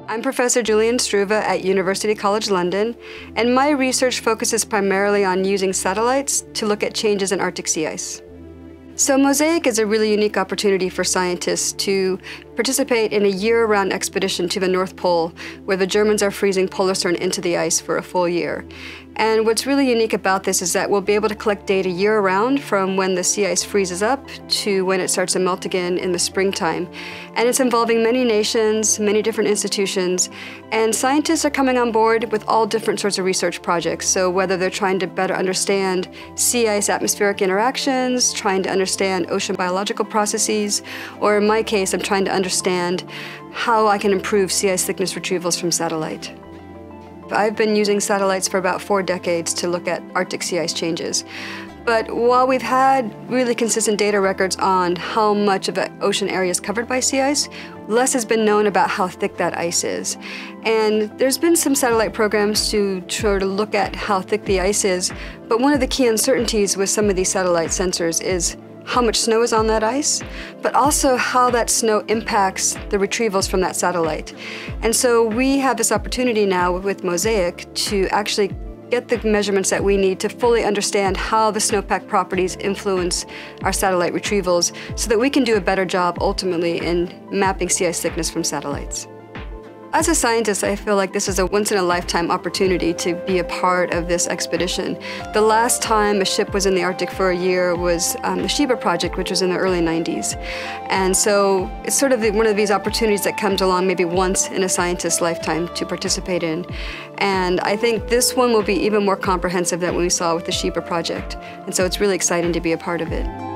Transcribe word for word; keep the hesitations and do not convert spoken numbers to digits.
I'm Professor Julienne Stroeve at University College London, and my research focuses primarily on using satellites to look at changes in Arctic sea ice. So MOSAiC is a really unique opportunity for scientists to participate in a year-round expedition to the North Pole, where the Germans are freezing Polarstern into the ice for a full year. And what's really unique about this is that we'll be able to collect data year-round from when the sea ice freezes up to when it starts to melt again in the springtime. And it's involving many nations, many different institutions, and scientists are coming on board with all different sorts of research projects. So whether they're trying to better understand sea ice atmospheric interactions, trying to understand ocean biological processes, or in my case, I'm trying to understand how I can improve sea ice thickness retrievals from satellite. I've been using satellites for about four decades to look at Arctic sea ice changes. But while we've had really consistent data records on how much of the ocean area is covered by sea ice, less has been known about how thick that ice is. And there's been some satellite programs to try to look at how thick the ice is, but one of the key uncertainties with some of these satellite sensors is how much snow is on that ice, but also how that snow impacts the retrievals from that satellite. And so we have this opportunity now with MOSAiC to actually get the measurements that we need to fully understand how the snowpack properties influence our satellite retrievals so that we can do a better job ultimately in mapping sea ice thickness from satellites. As a scientist, I feel like this is a once-in-a-lifetime opportunity to be a part of this expedition. The last time a ship was in the Arctic for a year was um, the Sheba project, which was in the early nineties. And so it's sort of the, one of these opportunities that comes along maybe once in a scientist's lifetime to participate in. And I think this one will be even more comprehensive than what we saw with the Sheba project. And so it's really exciting to be a part of it.